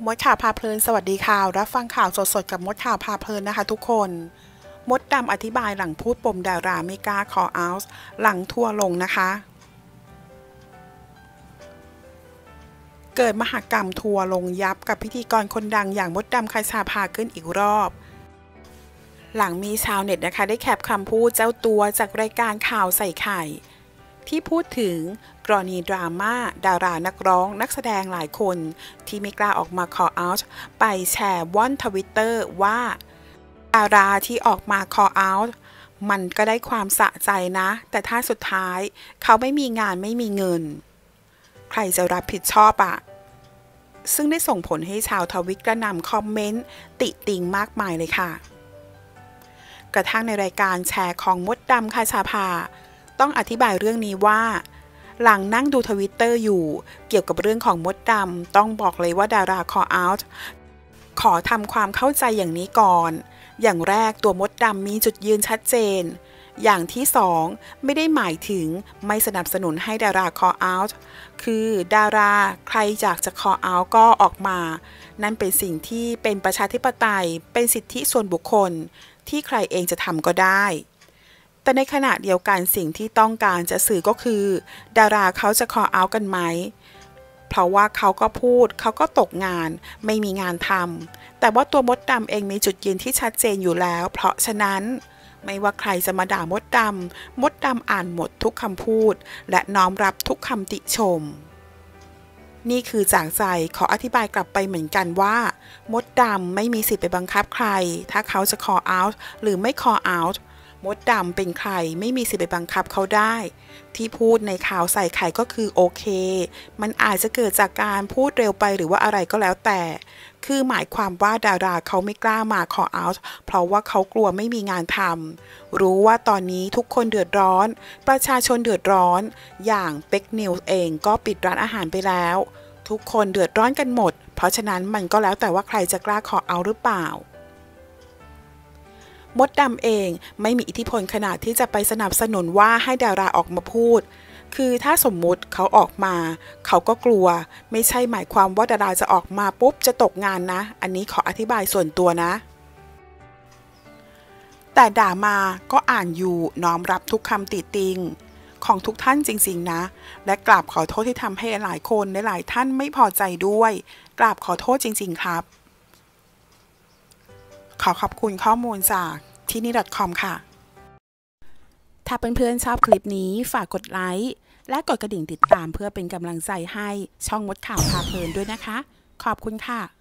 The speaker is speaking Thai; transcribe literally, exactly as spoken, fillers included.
มดข่าวพาเพลินสวัสดีค่ะรับฟังข่าวสดๆกับมดข่าวพาเพลินนะคะทุกคนมดดำอธิบายหลังพูดปมดาราไม่กล้าคอเอาท์หลังทัวลงนะคะเกิดมหกรรมทัวลงยับกับพิธีกรคนดังอย่างมดดำคชาภาขึ้นอีกรอบหลังมีชาวเน็ตนะคะได้แคปคำพูดเจ้าตัวจากรายการข่าวใส่ไข่ที่พูดถึงกรณีดราม่าดารานักร้องนักแสดงหลายคนที่ไม่กล้าออกมา call out ไปแชร์ว่อนทวิตเตอร์ว่าดาราที่ออกมา call out มันก็ได้ความสะใจนะแต่ถ้าสุดท้ายเขาไม่มีงานไม่มีเงินใครจะรับผิดชอบอะซึ่งได้ส่งผลให้ชาวทวิตกระหน่ำคอมเมนต์ติติงมากมายเลยค่ะกระทั่งในรายการแชร์ของมดดำคชาภาต้องอธิบายเรื่องนี้ว่าหลังนั่งดูทวิตเตอร์อยู่เกี่ยวกับเรื่องของมดดำต้องบอกเลยว่าดารา call out ขอทำความเข้าใจอย่างนี้ก่อนอย่างแรกตัวมดดำมีจุดยืนชัดเจนอย่างที่สองไม่ได้หมายถึงไม่สนับสนุนให้ดารา call out คือดาราใครอยากจะ call out ก็ออกมานั่นเป็นสิ่งที่เป็นประชาธิปไตยเป็นสิทธิส่วนบุคคลที่ใครเองจะทำก็ได้แต่ในขณะเดียวกันสิ่งที่ต้องการจะสื่อก็คือดาราเขาจะ call out กันไหมเพราะว่าเขาก็พูดเขาก็ตกงานไม่มีงานทำแต่ว่าตัวมดดำเองมีจุดยืนที่ชัดเจนอยู่แล้วเพราะฉะนั้นไม่ว่าใครจะมาด่ามดดำมดดำอ่านหมดทุกคำพูดและน้อมรับทุกคำติชมนี่คือจากใจขออธิบายกลับไปเหมือนกันว่ามดดำไม่มีสิทธิ์ไปบังคับใครถ้าเขาจะ call out หรือไม่ call outมดดำเป็นใครไม่มีสิทธิ์ไปบังคับเขาได้ที่พูดในข่าวใส่ไข่ก็คือโอเคมันอาจจะเกิดจากการพูดเร็วไปหรือว่าอะไรก็แล้วแต่คือหมายความว่าดาราเขาไม่กล้ามา call out เพราะว่าเขากลัวไม่มีงานทำรู้ว่าตอนนี้ทุกคนเดือดร้อนประชาชนเดือดร้อนอย่างเป็กนิวส์เองก็ปิดร้านอาหารไปแล้วทุกคนเดือดร้อนกันหมดเพราะฉะนั้นมันก็แล้วแต่ว่าใครจะกล้า call out หรือเปล่ามดดำเองไม่มีอิทธิพลขนาดที่จะไปสนับสนุนว่าให้ดาราออกมาพูดคือถ้าสมมุติเขาออกมาเขาก็กลัวไม่ใช่หมายความว่าดาราจะออกมาปุ๊บจะตกงานนะอันนี้ขออธิบายส่วนตัวนะแต่ด่ามาก็อ่านอยู่น้อมรับทุกคำติติงของทุกท่านจริงๆนะและกราบขอโทษที่ทำให้หลายคนหลายท่านไม่พอใจด้วยกราบขอโทษจริงๆครับขอขอบคุณข้อมูลจากที่นี่ .com ค่ะถ้าเพื่อนๆชอบคลิปนี้ฝากกดไลค์และกดกระดิ่งติดตามเพื่อเป็นกำลังใจให้ช่องมดข่าวพาเพลินด้วยนะคะขอบคุณค่ะ